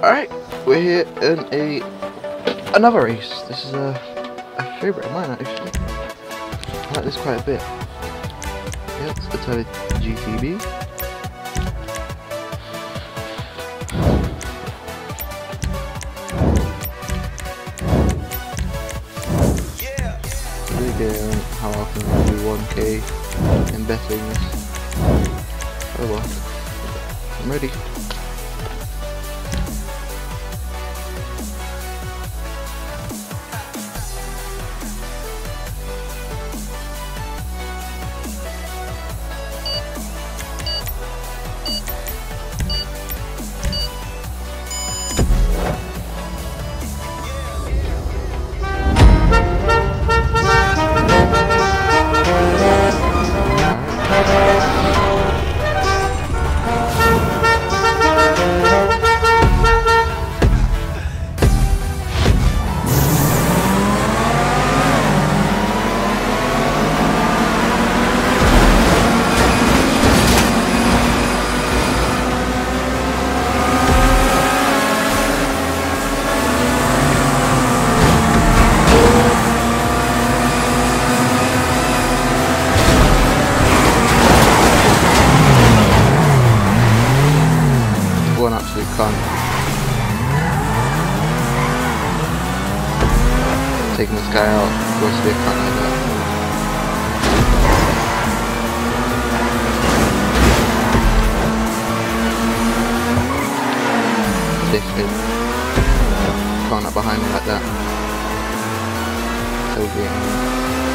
Alright, we're here in another race. This is a favourite of mine actually. I like this quite a bit. Yeah, it's Itali Gtb. Again, how often I do 1k in bettings. Oh well, I'm ready. One absolute cunt. Taking this guy out, of course, be a cunt like that. Dickhead. Can't up behind me like that. So good.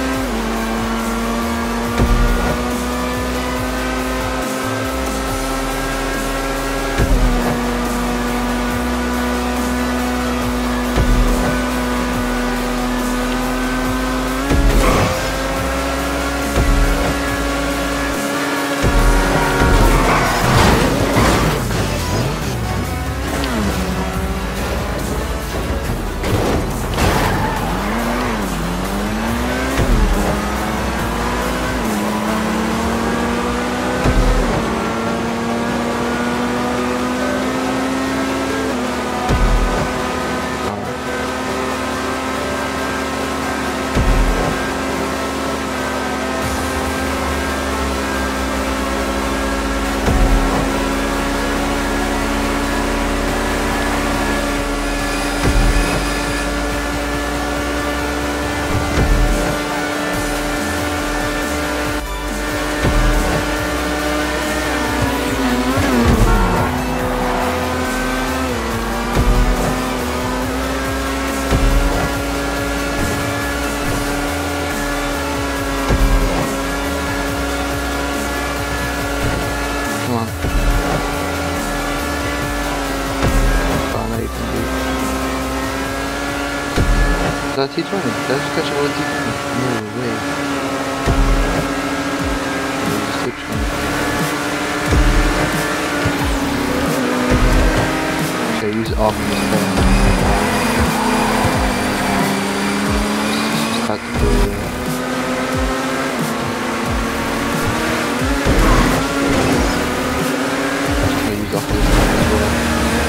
Is that T20? Did I just catch it with T20? No way. Switch one. Okay, use it off in this turn. Just tactical. Okay, use off this turn as well.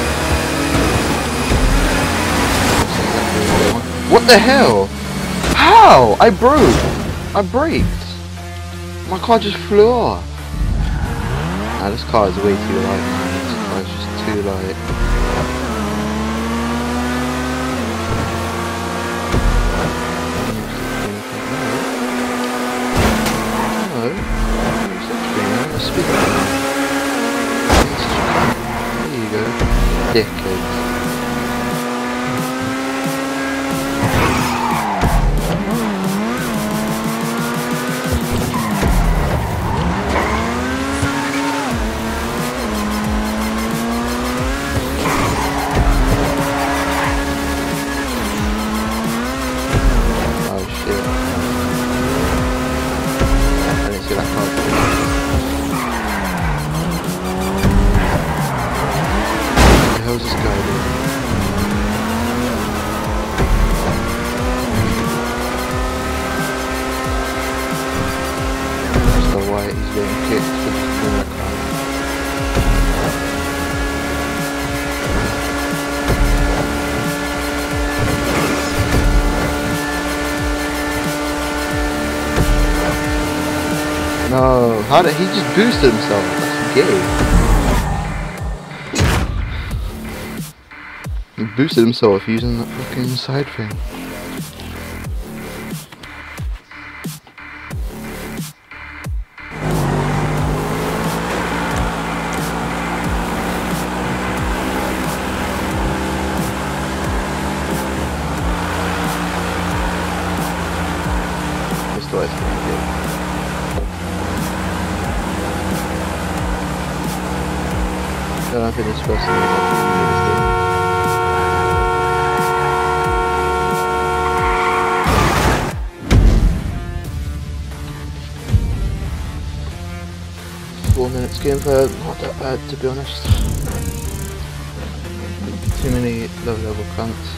What the hell? How? I broke! I braked! My car just flew off! Nah, this car is way too light, man. This car is just too light. Hello? There you go. Dickheads. How did he just boosted himself? That's gay. He boosted himself using that fucking side thing. I don't think this person is actually 4 minutes game for not that bad, to be honest. Too many low level cunts.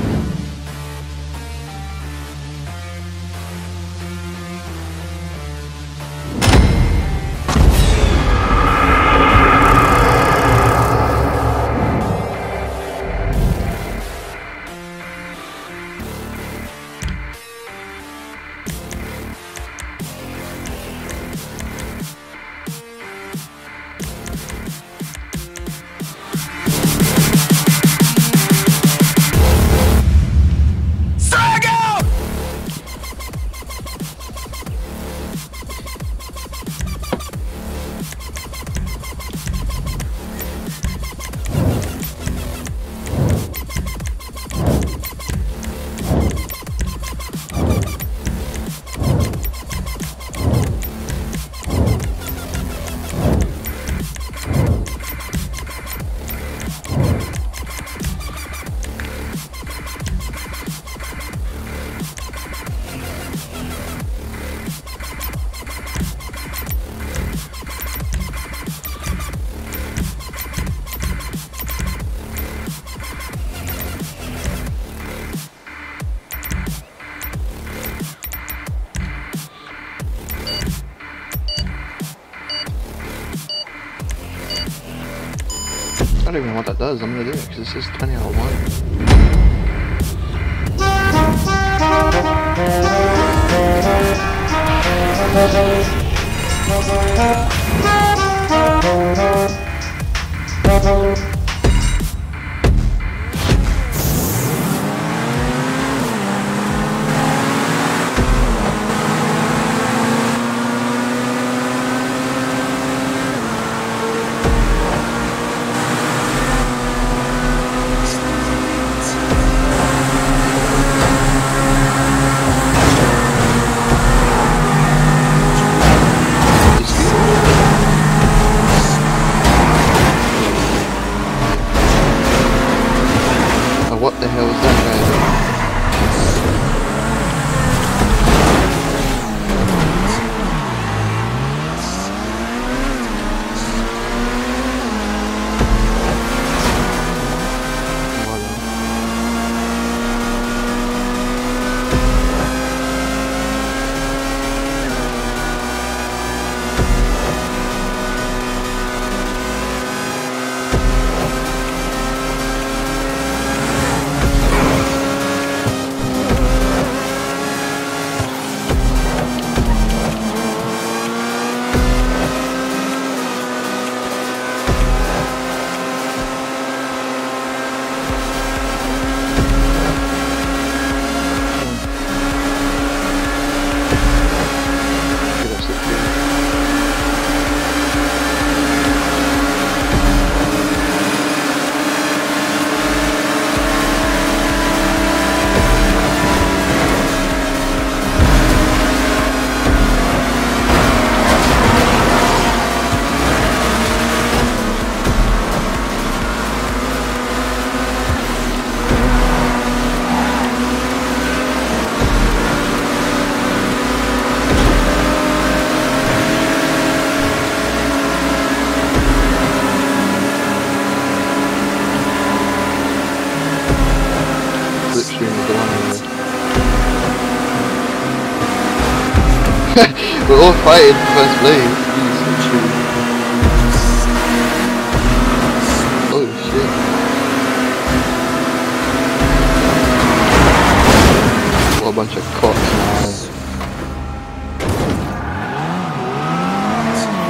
I don't even know what that does. I'm gonna do it because this is 20 out of 1. What the hell is that guy doing? We're all fighting for first place. Oh shit. What a bunch of cocks, man.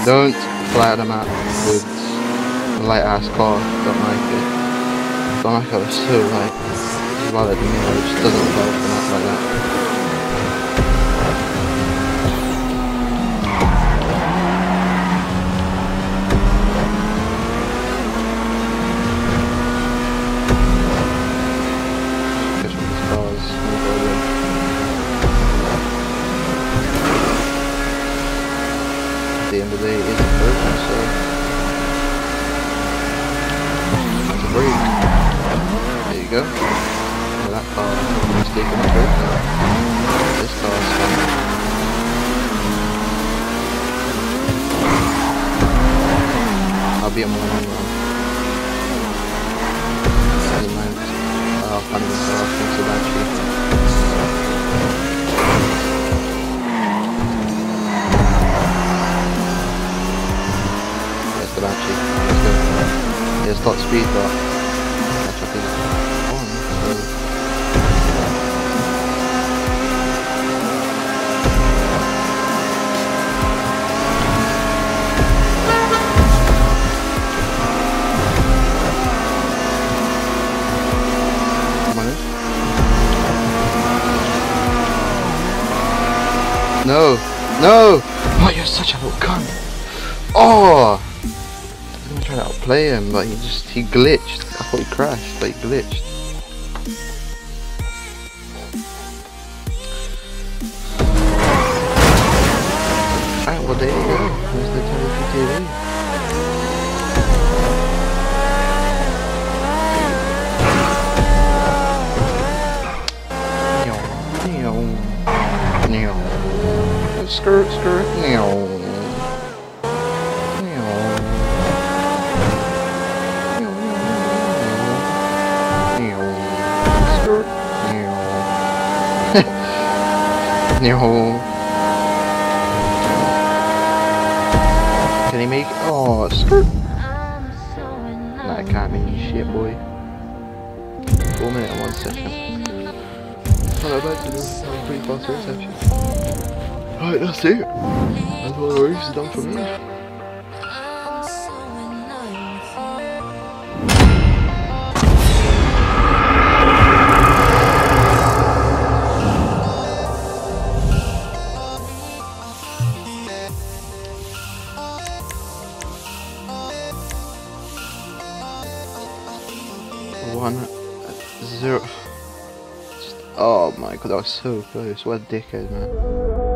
Don't fly out the map with a light ass car. Don't like it. Don't like how it's so light. It's rather than me, it just doesn't go off the map like that. At the end of the day, it isn't broken, so that's a break. There you go. Yeah, that car is taking a break now. This car is fine. I'll be at my long run. Doesn't matter. I'll find myself into the battery. Actually, let's go. Yeah, it's not speed, but catch up is on. Come on in. No! No! Oh, you're such a little cunt! Oh! I'm trying to outplay him, but he glitched. I thought he crashed, but he glitched. Alright, well there you go. There's the Itali Gtb. Skirt, skirt, Can he make it? Oh, skirt. Nah, I can't make shit, boy. 4 minutes and 1 second. Not bad to do. That was pretty fast race, actually. Alright, that's it. That's all the race is done for me. Oh my god, that was so close. What a dickhead, man.